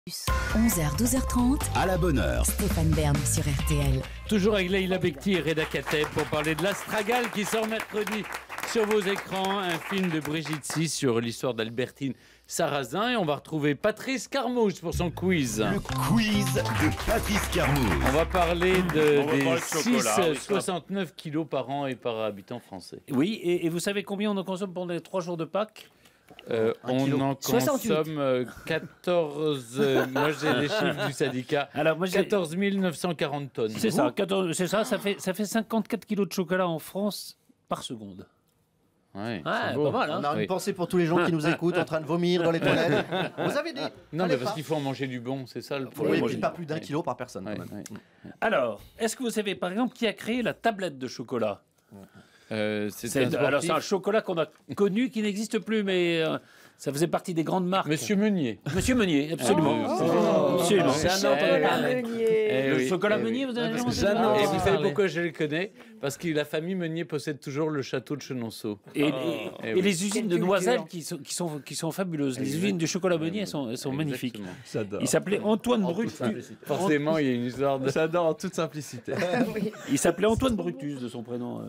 11h, 12h30. À la bonne heure. Stéphane Bern sur RTL. Toujours avec Leïla Bekti et Reda Kateb pour parler de l'Astragale qui sort mercredi sur vos écrans. Un film de Brigitte Sis sur l'histoire d'Albertine Sarrazin. Et on va retrouver Patrice Carmouche pour son quiz. Le quiz de Patrice Carmouche. On va parler des chocolat, 69 kilos par an et par habitant français. Oui, et vous savez combien on en consomme pendant les 3 jours de Pâques? On en 68. consomme 14. Moi j'ai les chiffres du syndicat. Alors, moi, 14 940 tonnes. C'est ça, ça fait 54 kilos de chocolat en France par seconde. Ouais, Ah, c'est beau. pas mal, hein. On a Oui. une pensée pour tous les gens qui nous écoutent en train de vomir dans les toilettes. Vous avez dit Non, allez mais parce pas. qu'il faut en manger du bon, c'est ça le Oui, problème. et puis pas plus d'1 kilo par personne. Ouais, quand même. ouais. Alors, est-ce que vous savez par exemple qui a créé la tablette de chocolat? Alors c'est un chocolat qu'on a connu qui n'existe plus, mais ça faisait partie des grandes marques. Monsieur Meunier. Monsieur Meunier, absolument. Absolument. C'est un autre Chocolat Le oui, chocolat eh oui. Meunier, vous avez jamais entendu Jamais. parler? Et vous savez pourquoi je le connais? Parce que la famille Meunier possède toujours le château de Chenonceau. Et oui. les usines de noisettes qui sont fabuleuses. Les usines de chocolat Meunier sont magnifiques. Exactement. Il s'appelait Antoine Brutus. Forcément, il y a une histoire de. J'adore en toute simplicité. Il s'appelait Antoine Brutus de son prénom.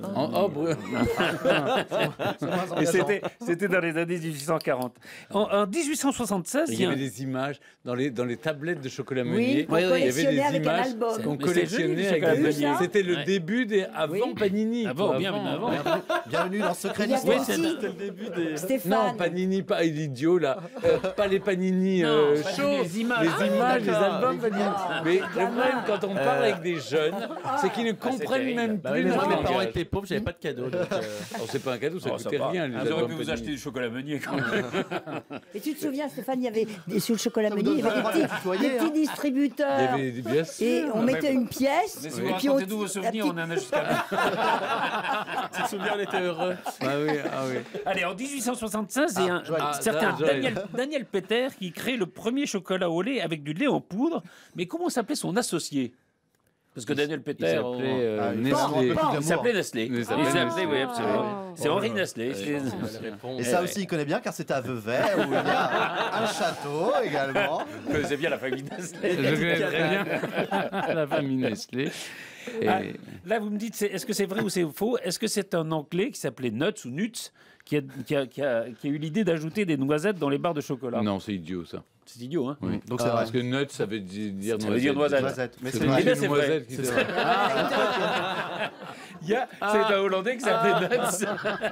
Et c'était dans les années 1840. En 1876, Il y avait des images dans les tablettes de chocolat Meunier. qu'on il y avait collectionnait des avec un images album. qu'on Mais c'est joli, collectionnait le avec chocolat des Meunier. Meunier. C'était le Ouais. début des avant Panini. Avant, quoi, bien avant. Bienvenue dans Secret Il y d'Histoire. avait aussi C'était le début des. Stéphane. Non, Panini, pas l'idiot là, pas les Panini Non, chauds, les images. les albums Panini. Mais le problème quand on parle avec des jeunes, c'est qu'ils ne comprennent même Bah oui, plus mais notre moi, mes parents langage. étaient pauvres, j'avais pas de cadeau. Donc, Oh, c'est pas un cadeau, ça Oh, ça coûtait va. rien. Les Vous auriez albums pu vous Panini. acheter du chocolat Meunier quand même. Et tu te souviens, Stéphane, il y avait sur le chocolat Ça Meunier, vous il y avait donne pas des le droit de tutoyer, petits hein. Il y distributeurs. avait des bien sûr. Et on mettait une pièce. Mais si et vous puis racontez tous vos souvenirs, on la en a jusqu'à là. tu te souviens, on était heureux. Ah oui, ah oui. Allez, en 1876, il y a un Joël. certain Joël. Daniel Péter qui crée le premier chocolat au lait avec du lait en poudre. Mais comment s'appelait son associé? Parce que Daniel Il Péter, s'appelait Ah, il Nestlé. Pan. il s'appelait Nestlé. Il Il s'appelait s'appelait, Nestlé. oui, absolument. Ah C'est Henri Nestlé. Et ça aussi, il connaît bien car c'était à Vevey où il y a un château également. Vous connaissez bien la famille Nestlé. Je connais très bien la famille Nestlé. Et Ah, là, vous me dites, est-ce que c'est vrai ou c'est faux? Est-ce que c'est un Anglais qui s'appelait Nuts ou Nuts qui a eu l'idée d'ajouter des noisettes dans les barres de chocolat? non, c'est idiot ça. C'est idiot, hein? Oui. Donc c'est vrai. Parce que nut, ça veut dire Ça veut dire noisette. Noisette. Mais C'est c'est vrai. Eh bien, vrai. c'est vrai. qui C'est C'est un Hollandais qui s'appelait Nuts.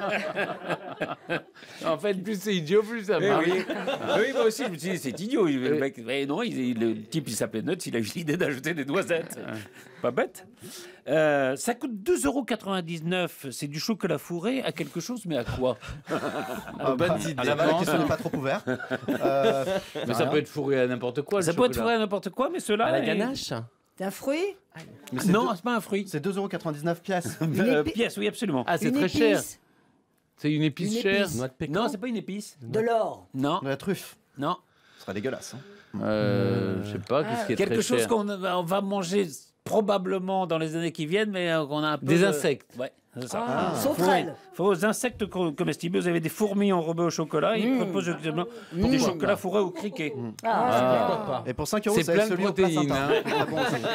En fait, plus c'est idiot, plus ça Eh marche. oui. Oui, moi aussi, je me suis dit, c'est idiot. Le mec, mais non, le type, il s'appelait Nuts, il a eu l'idée d'ajouter des noisettes. Pas bête. Ça coûte 2,99 €. C'est du chocolat fourré à quelque chose, mais à quoi? Bonne Ah, la question n'est pas trop ouverte. Mais ça peut être fourré à n'importe quoi. Ça le peut être chocolat. fourré à n'importe quoi, mais cela. À la ganache. C'est un fruit. Non, c'est pas un fruit. C'est 2,99 € pièces. Pièce, oui, absolument. Ah, c'est Une très cher. épice. C'est une épice Une chère. épice. Noix de pécan. Non, c'est pas une épice. De l'or. Non, De la truffe. non. Ce serait dégueulasse. Hein. Je sais pas, qu'est-ce qui est Quelque très chose cher. qu'on va manger probablement dans les années qui viennent, mais qu'on a un peu. Des insectes. Ouais, c'est ça. Sauterelle. Aux insectes comestibles, vous avez des fourmis enrobées au chocolat. Ils proposent justement des chocolats fourrés au criquet. Et pour 5 €, C'est plein de celui au Place protéines. Saint-Martin. Hein.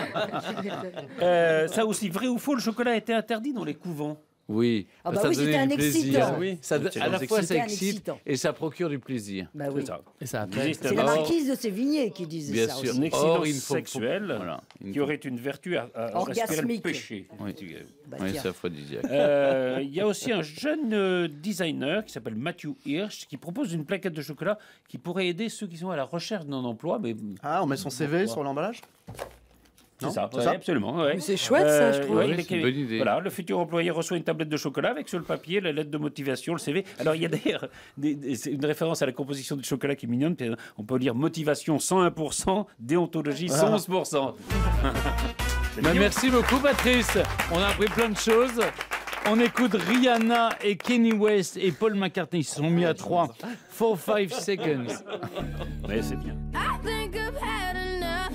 Ah bon, Ça aussi, vrai ou faux, le chocolat a été interdit dans les couvents. Oui, Ah bah ça oui, donnait c'était un du plaisir. excitant. Oui, ça, C'est à la fois ça C'était un excite excitant. et ça procure du plaisir. Bah oui. C'est ça. Et ça Il existe C'est la Or- marquise de Sévigné qui disait Bien ça sûr. aussi. Un accident Or, il ne faut- sexuel Voilà. Il qui faut- aurait une vertu à respirer le Orgasmique. péché. Oui. Bah, Oui, tiens. c'est aphrodisiaque. Il y a aussi un jeune designer qui s'appelle Matthew Hirsch qui propose une plaquette de chocolat qui pourrait aider ceux qui sont à la recherche d'un emploi. Mais Ah, on met son CV sur l'emballage. c'est Non, ça, c'est ouais, ça absolument. Ouais. C'est chouette, ça, je trouve. ouais, Oui, les- c'est une bonne idée. Voilà, le futur employé reçoit une tablette de chocolat avec sur le papier la lettre de motivation, le CV. Alors il y a d'ailleurs c'est une référence à la composition du chocolat qui est mignonne. Puis, on peut lire motivation 101%, déontologie 111%. Bah, merci beaucoup, Patrice. On a appris plein de choses. On écoute Rihanna et Kanye West et Paul McCartney. Ils se sont mis à 3. 4-5 seconds. Ouais, c'est bien. I think I've had enough.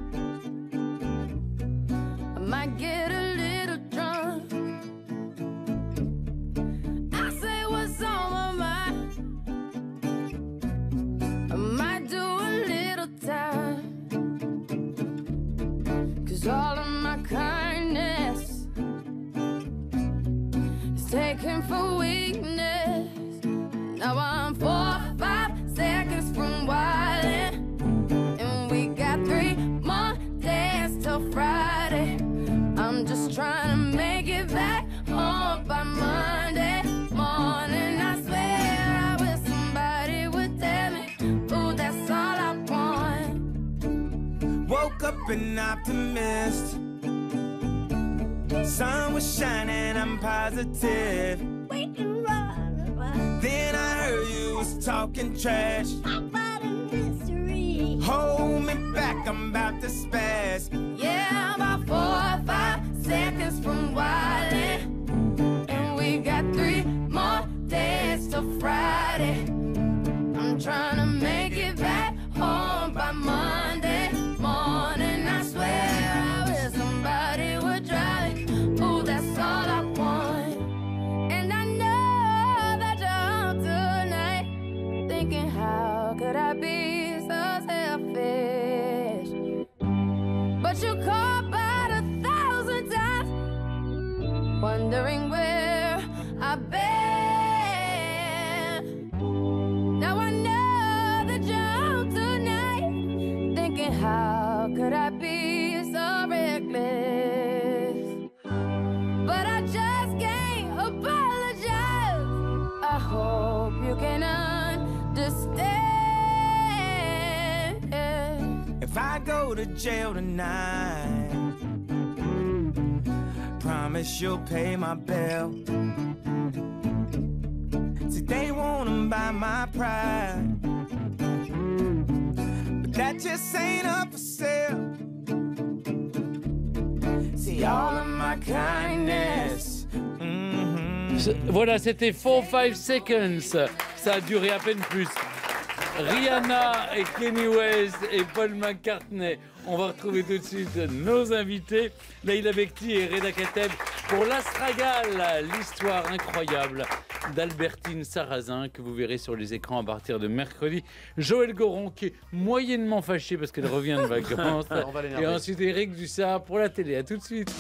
I might get a little drunk. I say what's on my mind. I might do a little time. 'cause all of my kindness is taken for weakness. Now I'm 4 or 5 seconds from wildin', and we got 3 more days till Friday. I'm just trying to make it back home by Monday morning. I swear I wish somebody would tell me, ooh, that's all I want. Woke up an optimist. Sun was shining, I'm positive. Then I heard you was talking trash. Hold me back, I'm about to spaz. Yeah, about 4 or 5 seconds from wildin', and we got 3 more days till Friday. I'm trying to make it back home by Monday morning. I swear I wish somebody would drive me. Ooh, that's all I want. And I know that you're home tonight, thinking how could I be so selfish? But you called about 1,000 times, wondering where I've been. Now I know that you're home tonight, thinking how could I be so reckless? But I just can't apologize. I hope you can understand. If I go to jail tonight, promise you'll pay my bill. See, they wanna buy my pride, but that just ain't up for sale. See, all of my kindness. Voilà, c'était 4-5 Seconds. Ça a duré à peine plus. Rihanna et Kanye West et Paul McCartney. On va retrouver tout de suite nos invités, Leïla Bekti et Reda Kateb, pour l'Astragale, l'histoire incroyable d'Albertine Sarrazin, que vous verrez sur les écrans à partir de mercredi. Joël Goron, qui est moyennement fâché parce qu'elle revient de vacances. On va l'énerver. Et ensuite Éric Dussard pour la télé. À tout de suite.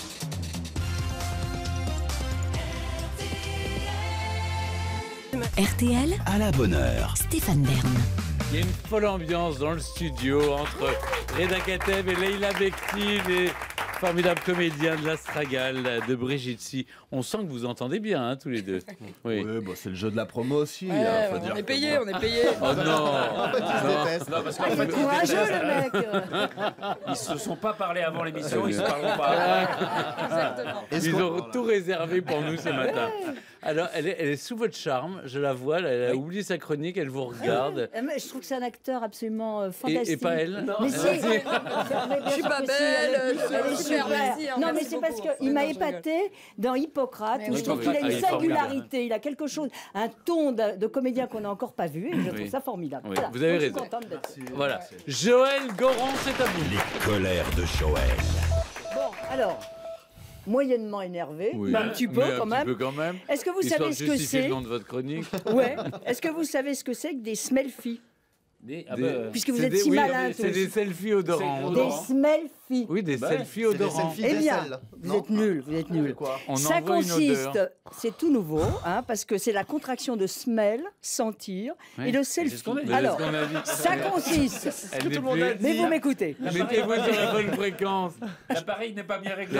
RTL, À la bonne heure. Stéphane Bern. Il y a une folle ambiance dans le studio entre Reda Kateb et Leïla Bekti, les formidables comédiens de l'Astragale de Brigitte Si. On sent que vous entendez bien, hein, tous les deux. Oui. Oui, bah, c'est le jeu de la promo aussi. Ouais, hein, faut on dire est que payé, bon. on est payé. Oh non, En fait, ils se détestent. Non, parce Ah, qu'en il est fait, courageux, le mec. ils se sont pas parlé avant l'émission, ils se parleront pas. Exactement. Ils ont tout réservé pour nous ce matin. Alors, elle est sous votre charme, je la vois, elle a oublié sa chronique, elle vous regarde. Mais je trouve que c'est un acteur absolument Et fantastique. pas elle. Mais si. Je suis pas belle, Elle est super, merci, hein, Non, mais merci c'est parce beaucoup. qu'il m'a Non, je rigole. épaté dans Hippocrate, Mais où oui, je trouve oui, qu'il a ah, une il est formidable. singularité, il a quelque chose, un ton de comédien qu'on n'a encore pas vu, et je trouve Oui. ça formidable. Oui, Voilà. vous avez Donc, je raison. suis contente d'être là. Voilà. Joël Goron, c'est à vous. Les colères de Joël. Bon, alors, moyennement énervé, Oui. mais un petit peu Mais quand un même. petit peu quand même. Est-ce que vous Histoire savez de ce que justifier c'est le nom de votre chronique. Ouais. Est-ce que vous savez ce que c'est que des smelfies? Puisque vous C'est êtes des- si oui, malin, mais tous. C'est des selfies odorants. Des smelfies. Oui, des selfies C'est des odorants. selfies Eh bien, d'aisselle. vous Non êtes nuls, vous êtes nuls. Quoi On Ça envoie une consiste, odeur. c'est tout nouveau, hein, parce que c'est la contraction de smell, sentir, Oui, et de c'est selfie. ce qu'on a dit. Alors, C'est ce qu'on a dit. ça consiste. Elle n'est plus- Mais vous m'écoutez. Mettez-vous sur la bonne fréquence. L'appareil n'est pas bien réglé.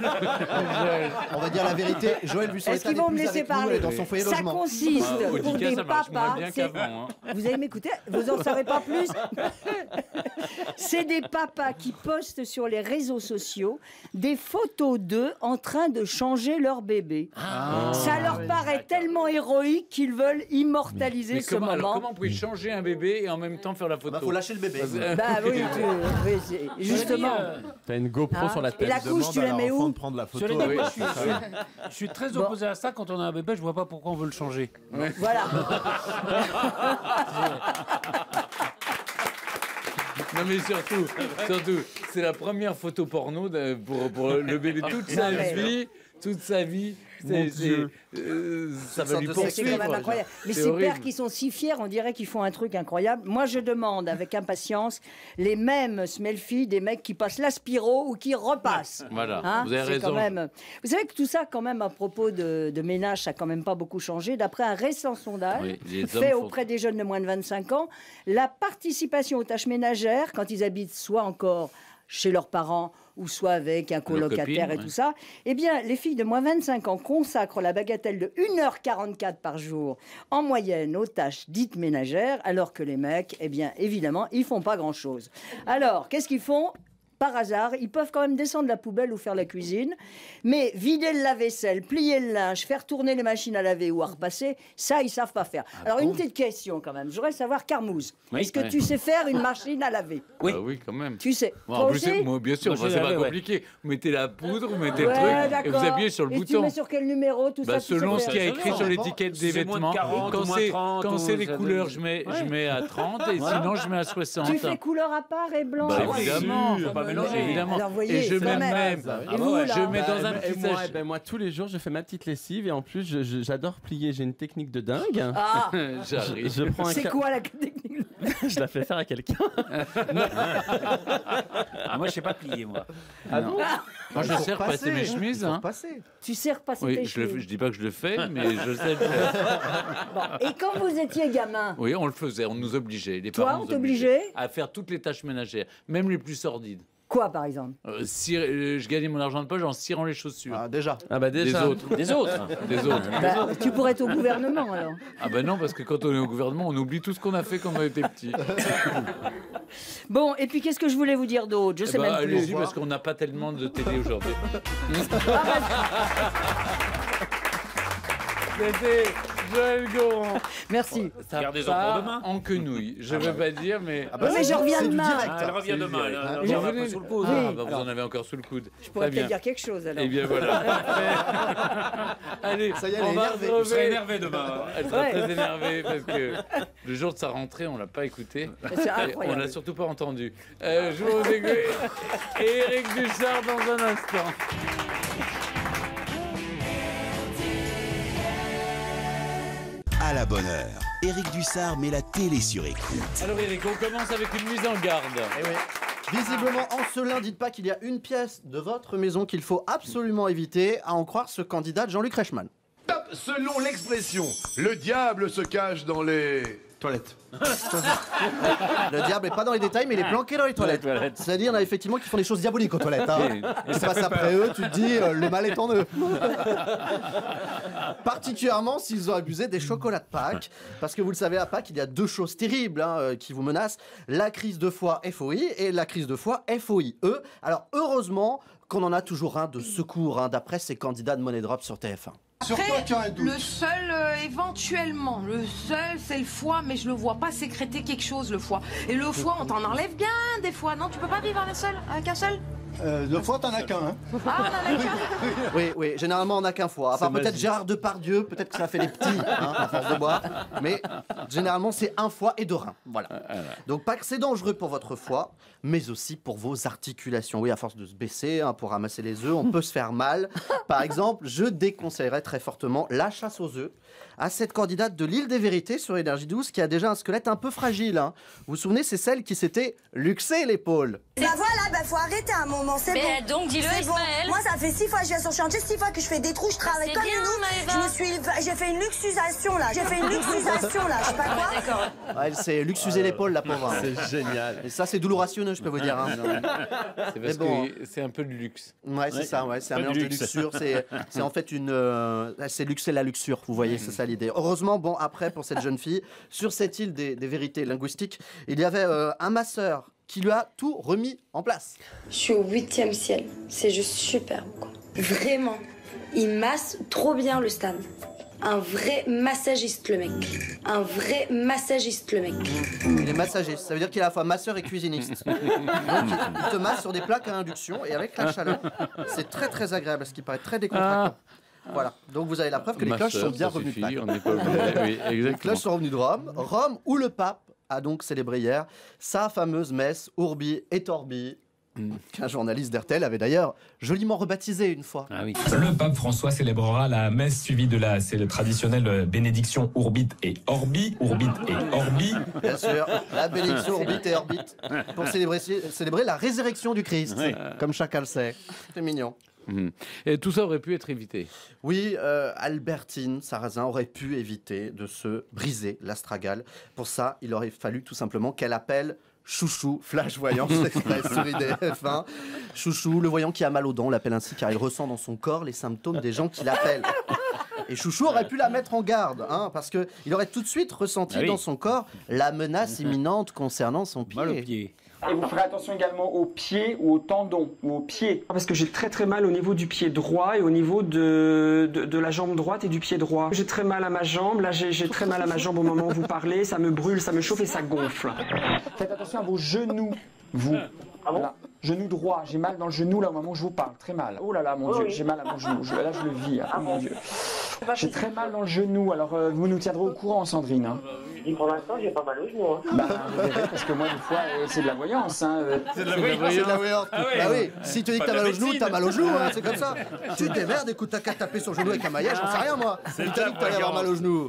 On va dire la vérité. Joël, vu son Est-ce état qu'ils vont me d'épouse laisser avec nous, elle parler est dans son foyer Ça logement. consiste Ah, au pour Dika, des ça marche moins papas. bien c'est- qu'avant, hein. Vous allez m'écouter Vous n'en savez pas plus C'est des papas qui postent sur les réseaux sociaux des photos d'eux en train de changer leur bébé. Ça leur paraît tellement héroïque qu'ils veulent immortaliser Mais ce comment, alors, moment. comment vous pouvez changer un bébé et en même temps faire la photo Bah, faut lâcher le bébé. Bah oui, oui, justement. T'as une GoPro Ah. sur la Et tête. la couche, tu la Demande à mets l'enfant où de prendre la photo. Cela dit, Oui, moi, c'est ça. je suis très opposé à ça. Quand on a un bébé, je vois pas pourquoi on veut le changer. Voilà. Non mais surtout, c'est la première photo porno pour le bébé toute sa Non, mais- vie, toute sa vie. ça va lui C'est poursuivre. quand même incroyable. Mais C'est ces horrible. pères qui sont si fiers, on dirait qu'ils font un truc incroyable. Moi, je demande avec impatience les mêmes Smelfi des mecs qui passent l'aspiro ou qui repassent. Voilà, Hein, vous avez c'est raison. quand même... Vous savez que tout ça, quand même, à propos de ménage, ça n'a quand même pas beaucoup changé. D'après un récent sondage Oui, les hommes fait font- auprès des jeunes de moins de 25 ans, la participation aux tâches ménagères, quand ils habitent soit encore chez leurs parents ou soit avec un colocataire copines, et ouais. tout ça, eh bien, les filles de moins 25 ans consacrent la bagatelle de 1h44 par jour en moyenne aux tâches dites ménagères, alors que les mecs, eh bien, évidemment, ils font pas grand-chose. Alors, qu'est-ce qu'ils font ? Par hasard, ils peuvent quand même descendre la poubelle ou faire la cuisine, mais vider le lave-vaisselle, plier le linge, faire tourner les machines à laver ou à repasser, ça, ils savent pas faire. Alors, une petite question quand même. Je voudrais savoir, Carmouze, Oui. est-ce que tu sais faire une machine à laver ? Oui. Ah oui, quand même. Tu sais. Bon, Toi en plus, aussi moi, bien sûr, Moi, enfin, je c'est pas l'avais, ouais. compliqué. Vous mettez la poudre, vous mettez Ouais, le truc et vous d'accord. appuyez sur le Et tu bouton. mets sur quel numéro tout Bah, ça tu sais selon ce faire qu'il y a écrit Ça sur dépend. l'étiquette des C'est moins de vêtements. 40 Quand ou moins c'est 30 quand c'est ou les ça couleurs, donne- je mets à 30 et sinon je mets à 60. Tu fais couleur à part et blanc. Bah, Ah ouais. évidemment, sûr, pas mélanger. évidemment. Alors, voyez, Et je quand mets même. même, Et vous, là je mets dans un et petit moi, sachet. moi, tous les jours, je fais ma petite lessive et en plus, j'adore plier. J'ai une technique de dingue. Ah, J'arrive. Je prends un c'est ca- quoi la technique ? je la fais faire à quelqu'un. Ah, moi, je sais pas plier, moi. Ah non. Moi, je sais repasser mes chemises. Faut Hein. repasser. Tu sais repasser Oui, tes je chemises. dis pas que je le fais, mais je sais le faire. Bon, et quand vous étiez gamin, Oui, on le faisait, on nous obligeait. Les Toi, parents on nous t'obligeait à faire toutes les tâches ménagères, même les plus sordides. quoi par exemple ? Je gagnais mon argent de poche en cirant les chaussures. Ah, déjà. Ah bah Des déjà. autres. Des autres. Des autres. Bah, tu pourrais être au gouvernement alors. Ah ben non, parce que quand on est au gouvernement, on oublie tout ce qu'on a fait quand on était petit. Bon, et puis qu'est-ce que je voulais vous dire d'autre ? Je sais même plus. Allez-y, parce qu'on n'a pas tellement de télé aujourd'hui. C'était Joël Goron. Merci. Ça Gardez-en part pour demain. en quenouille. Je ne veux pas dire, mais... Ah bah, mais je reviens c'est du demain. direct, Ah, elle hein. revient C'est demain. du direct, elle hein. revient après sur le coude. Ah, bah, vous en avez encore sous le coude. Je pourrais Très bien. peut-être dire quelque chose alors. Eh bien voilà. Allez, Ça y est, elle on est va énervée. Vous serez retrouver... énervé demain. Elle sera Ouais. très énervée parce que le jour de sa rentrée, on l'a pas écouté. C'est Et incroyable. on l'a surtout pas entendu. Je vous écoute. Et Éric Dussard dans un instant. À la bonne heure, Éric Dussard met la télé sur écoute. Alors Éric, on commence avec une mise en garde. Eh oui. Visiblement, en ce lundi, dites pas qu'il y a une pièce de votre maison qu'il faut absolument éviter, à en croire ce candidat de Jean-Luc Reichmann. Selon l'expression, le diable se cache dans les toilettes. Le diable n'est pas dans les détails, mais il est planqué dans les toilettes. C'est-à-dire, là, effectivement, qu'ils font des choses diaboliques aux toilettes. Hein. Tu passes après eux, tu te dis, le mal est en eux. Particulièrement s'ils ont abusé des chocolats de Pâques. Parce que vous le savez, à Pâques, il y a deux choses terribles qui vous menacent. La crise de foie FOI et la crise de foie FOIE. Alors, heureusement qu'on en a toujours un de secours, d'après ces candidats de Money Drop sur TF1. Sur quoi tu as un doute? Le seul, éventuellement, le seul, c'est le foie, mais je le vois pas sécréter quelque chose, le foie. Et le foie, on t'en enlève bien des fois, non? Tu peux pas vivre avec un seul? Le foie, t'en as qu'un. Hein. Ah, on en a qu'un. Oui, généralement on n'a qu'un foie. À part peut-être Gérard Depardieu, peut-être que ça fait des petits, à force de boire. Mais généralement c'est un foie et deux reins. Voilà. Donc pas que c'est dangereux pour votre foie, mais aussi pour vos articulations. Oui, à force de se baisser pour ramasser les œufs, on peut se faire mal. Par exemple, je déconseillerais très fortement la chasse aux œufs à cette candidate de l'Île des Vérités sur Énergie 12 qui a déjà un squelette un peu fragile. Vous vous souvenez, c'est celle qui s'était luxée l'épaule. Bah voilà, faut arrêter un moment, c'est bon. Mais donc, dis-le, C'est bon. Ismaël. Moi, ça fait 6 fois que je viens sur chantier, 6 fois que je fais des trous, je travaille C'est comme bien, une ouf. Maëva. J'ai fait une luxusation là. J'ai fait une luxusation là, je sais pas quoi. D'accord. Ouais, elle s'est luxusée l'épaule, la pauvre. hein. C'est génial. Et ça, c'est doulourationneux, je peux vous dire. hein. C'est parce bon. que c'est un peu de luxe. Ouais, c'est ça, c'est un Pas mélange de de luxe. luxure. C'est en fait c'est luxer la luxure, vous voyez, c'est ça l'idée. Heureusement, bon, après, pour cette jeune fille, sur cette île des vérités linguistiques, il y avait un masseur qui lui a tout remis en place. Je suis au 8e ciel. C'est juste superbe, quoi. Vraiment. Il masse trop bien le stand. Un vrai massagiste, le mec. Un vrai massagiste, le mec. Il est massagiste, ça veut dire qu'il est à la fois masseur et cuisiniste. Donc, il te masse sur des plaques à induction et avec la chaleur, c'est très très agréable, ce qui paraît très décontractant. Voilà, donc vous avez la preuve que les cloches sont bien revenues de Pâques. On n'est pas obligé. Oui, Les exactement. cloches sont revenues de Rome. Rome, où le pape a donc célébré hier sa fameuse messe Urbi et Orbi. qu'un journaliste d'RTL avait d'ailleurs joliment rebaptisé une fois. Ah oui. Le pape François célébrera la messe suivie de la traditionnelle bénédiction Urbit et Orbi. Urbit et Orbi. Bien sûr, la bénédiction Urbit et Orbit pour célébrer la résurrection du Christ, comme chacun le sait. C'est mignon. Et tout ça aurait pu être évité. Oui, Albertine Sarrazin aurait pu éviter de se briser l'astragale. Pour ça, il aurait fallu tout simplement qu'elle appelle Chouchou, Flash Voyance Express sur IDF1. Chouchou, le voyant qui a mal aux dents, on l'appelle ainsi car il ressent dans son corps les symptômes des gens qui l'appellent. Et Chouchou aurait pu la mettre en garde, parce qu'il aurait tout de suite ressenti dans son corps la menace imminente concernant son pied. Mal au pied. Et vous ferez attention également aux pieds ou aux tendons ou aux pieds. Parce que j'ai très mal au niveau du pied droit et au niveau de la jambe droite et du pied droit. J'ai très mal à ma jambe, là j'ai très mal à ma jambe au moment où vous parlez, ça me brûle, ça me chauffe et ça gonfle. Faites attention à vos genoux, vous. Voilà. Genou droit, j'ai mal dans le genou là au moment où je vous parle, très mal. Oh là là mon Dieu, j'ai mal à mon genou, là je le vis, oh mon Dieu. J'ai très mal dans le genou, alors vous nous tiendrez au courant Sandrine. Pour l'instant, j'ai pas mal au genou. Vous verrez, parce que moi, des fois, c'est de la voyance. C'est de la voyance. Bah oui, si tu dis que t'as mal au genou, t'as mal au genou, c'est comme ça. Tu te démerdes, écoute, t'as qu'à taper sur le genou avec un maillage, j'en sais rien moi. Il t'a dit que t'allais avoir mal au genou.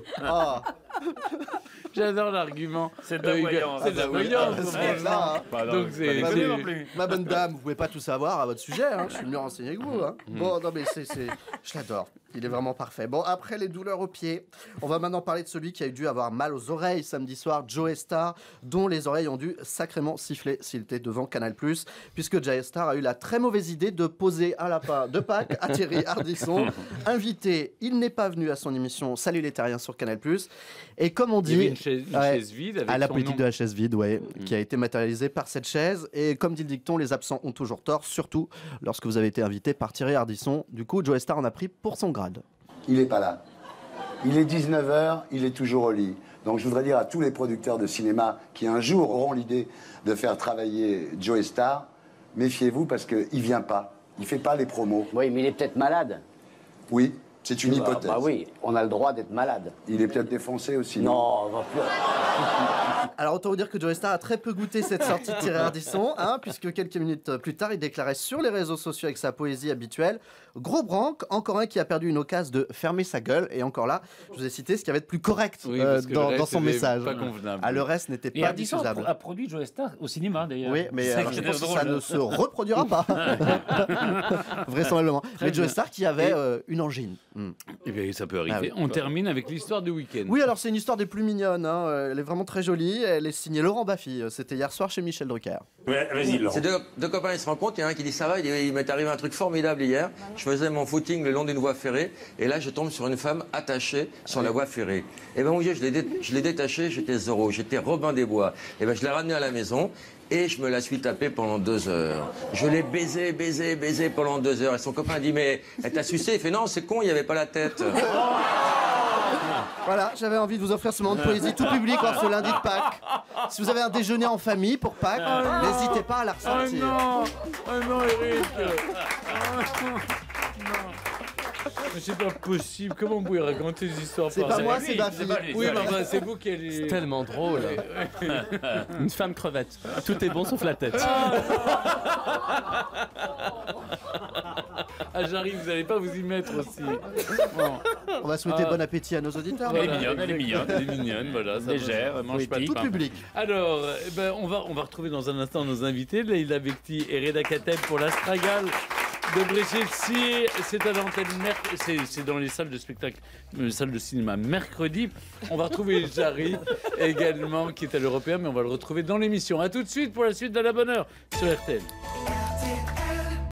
J'adore l'argument. C'est de la voyance. C'est de la voyance. Donc c'est ma bonne dame, vous pouvez pas tout savoir à votre sujet, je suis mieux renseigné que vous. Bon, non mais je l'adore. Il est vraiment parfait. Bon, après les douleurs aux pieds, on va maintenant parler de celui qui a dû avoir mal aux oreilles samedi soir, Joey Starr, dont les oreilles ont dû sacrément siffler s'il était devant Canal+, puisque Joey Starr a eu la très mauvaise idée de poser un lapin de Pâques à Thierry Ardisson. Invité, il n'est pas venu à son émission Salut les Terriens sur Canal+. Et comme on dit... Il y avait une chaise vide avec à la son politique nom. de la chaise vide, qui a été matérialisée par cette chaise. Et comme dit le dicton, les absents ont toujours tort, surtout lorsque vous avez été invité par Thierry Ardisson. Du coup, Joey Starr en a pris pour son grade. Il n'est pas là. Il est 19h, il est toujours au lit. Donc je voudrais dire à tous les producteurs de cinéma qui un jour auront l'idée de faire travailler Joey Starr, méfiez-vous parce qu'il ne vient pas. Il ne fait pas les promos. Oui, mais il est peut-être malade. Oui, c'est une hypothèse. Bah oui, on a le droit d'être malade. Il est peut-être défoncé aussi. Non, on va plus... Alors autant vous dire que Joey Starr a très peu goûté cette sortie de Thierry Ardisson, puisque quelques minutes plus tard, il déclarait sur les réseaux sociaux avec sa poésie habituelle: gros branque, encore un qui a perdu une occasion de fermer sa gueule. Et encore là, je vous ai cité ce qui avait de plus correct dans son message. Pas convenable. Le reste n'était pas diffusable. A produit Joey Starr au cinéma d'ailleurs. Oui, mais alors, je pense que ça ne se reproduira pas. Vraisemblablement. Mais Joey Starr qui avait une angine. Eh bien, ça peut arriver. On termine avec l'histoire du week-end. Oui, alors c'est une histoire des plus mignonnes. Elle est vraiment très jolie. Elle est signée Laurent Baffy. C'était hier soir chez Michel Drucker. Ouais, vas-y, Laurent. C'est deux copains, ils se rencontrent. Il y en a un qui dit ça va. Il m'est arrivé un truc formidable hier. Je faisais mon footing le long d'une voie ferrée. Et là, je tombe sur une femme attachée sur la voie ferrée. Et ben, mon Dieu, je l'ai détachée. J'étais Zorro. J'étais Robin des Bois. Et ben, je l'ai ramenée à la maison. Et je me la suis tapée pendant 2 heures. Je l'ai baisée pendant 2 heures. Et son copain dit, mais elle t'a sucé? Il fait, non, c'est con, il n'y avait pas la tête. Voilà, j'avais envie de vous offrir ce moment de poésie tout public en ce lundi de Pâques. Si vous avez un déjeuner en famille pour Pâques, n'hésitez pas à la ressortir. Oh non, Eric. Mais c'est pas possible. Comment vous pouvez raconter des histoires C'est pas moi, c'est Baffy. Oui, mais c'est vous qui allez... C'est tellement drôle. Une femme crevette. Tout est bon sauf la tête. J'arrive, vous n'allez pas vous y mettre aussi. Bon. On va souhaiter bon appétit à nos auditeurs. Elle est mignonne, voilà. Légère, mange pas de tout pain. public. Alors, on va retrouver dans un instant nos invités, Leïla Bekti et Reda Kateb pour l'Astragale de Bréchetsi. C'est à l'antenne, c'est dans les salles de spectacle, les salles de cinéma mercredi. On va retrouver Jarry également qui est à l'Européen, mais on va le retrouver dans l'émission. A tout de suite pour la suite de la bonne heure sur RTL.